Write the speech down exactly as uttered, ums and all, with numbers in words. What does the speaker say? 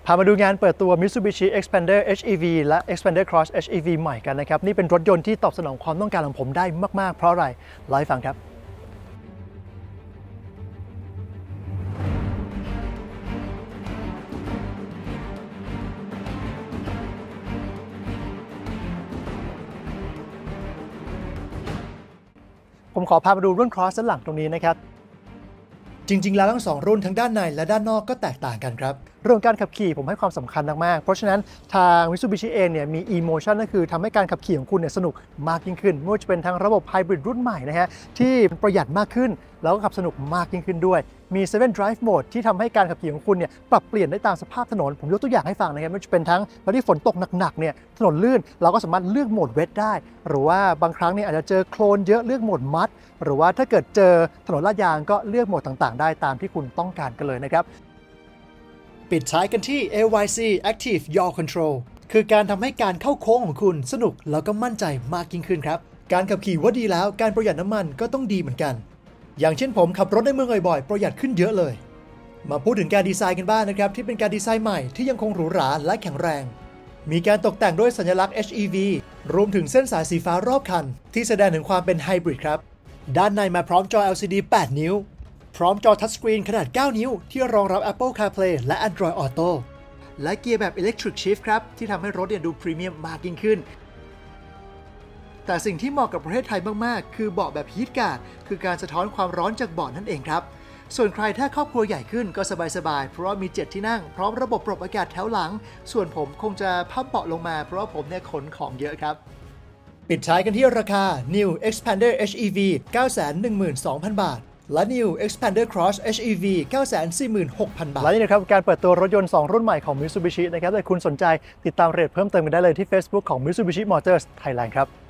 พามาดูงานเปิดตัว Mitsubishi Xpander เอช อี วี และ Xpander Cross เอช อี วี ใหม่กันนะครับนี่เป็นรถยนต์ที่ตอบสนองความต้องการของผมได้มากๆเพราะอะไรเล่าให้ฟังครับผมขอพามาดูรุ่น Cross ด้านหลังตรงนี้นะครับจริงๆแล้วทั้งสองรุ่นทั้งด้านในและด้านนอกก็แตกต่างกันครับเรื่องการขับขี่ผมให้ความสำคัญมากๆเพราะฉะนั้นทาง Mitsubishi เองเนี่ยมี e-motion ก็คือทำให้การขับขี่ของคุณเนี่ยสนุกมากยิ่งขึ้นไม่ว่าจะเป็นทั้งระบบไฮบริดรุ่นใหม่นะฮะที่ประหยัดมากขึ้นแล้วก็ขับสนุกมากยิ่งขึ้นด้วยมี เซเว่น Drive Mode ที่ทำให้การขับขี่ของคุณเนี่ยปรับเปลี่ยนได้ตามสภาพถนนผมยกตัวอย่างให้ฟังนะครับไม่ว่าจะเป็นทั้งตอนที่ฝนตกหนักๆเนี่ยถนนลื่นเราก็สามารถเลือกโหมดเวทได้หรือว่าบางครั้งเนี่ยอาจจะเจอโคลนเยอะเลือกโหมดมัดหรือว่าถ้าเกิดเจอถนนลาดยางก็เลือกโหมดต่างๆได้ตามที่คุณต้องการกันเลยนะครับปิดท้ายกันที่ เอ วาย ซี Active Yaw Control คือการทำให้การเข้าโค้งของคุณสนุกแล้วก็มั่นใจมากยิ่งขึ้นครับการขับขี่ว่าดีแล้วการประหยัดน้ำมันก็ต้องดีเหมือนกันอย่างเช่นผมขับรถในเมืองบ่อยๆประหยัดขึ้นเยอะเลยมาพูดถึงการดีไซน์กันบ้าง น, นะครับที่เป็นการดีไซน์ใหม่ที่ยังคงหรูหราและแข็งแรงมีการตกแต่งด้วยสัญลักษณ์ เอช อี วี รวมถึงเส้นสายสีฟ้ารอบคันที่แสดงถึงความเป็นไฮบริดครับด้านในมาพร้อมจอ แอล ซี ดี แปด นิ้วพร้อมจอทัชสกรีนขนาดเก้านิ้วที่รองรับ Apple CarPlay และ Android Auto และเกียร์แบบ Electric Shift ครับที่ทำให้รถดูพรีเมียมมากยิ่งขึ้นแต่สิ่งที่เหมาะกับประเทศไทยมากๆคือเบาะแบบฮีทการ์ดคือการสะท้อนความร้อนจากเบาะนั่นเองครับส่วนใครถ้าครอบครัวใหญ่ขึ้นก็สบายๆเพราะว่ามีเจ็ดที่นั่งพร้อมระบบปรับอากาศแถวหลังส่วนผมคงจะพับเบาะลงมาเพราะว่าผมเนี่ยขนของเยอะครับปิดท้ายกันที่ราคา New Xpander เอช อี วี เก้าแสนหนึ่งหมื่นสองพัน บาทและ New Xpander Cross เอช อี วี เก้าแสนสี่หมื่นหกพัน บาทและนี่นะครับการเปิดตัวรถยนต์สองรุ่นใหม่ของ Mitsubishi นะครับถ้าคุณสนใจติดตามรายละเอียดเพิ่มเติมกันได้เลยที่ Facebook ของ Mitsubishi Motors Thailand ครับ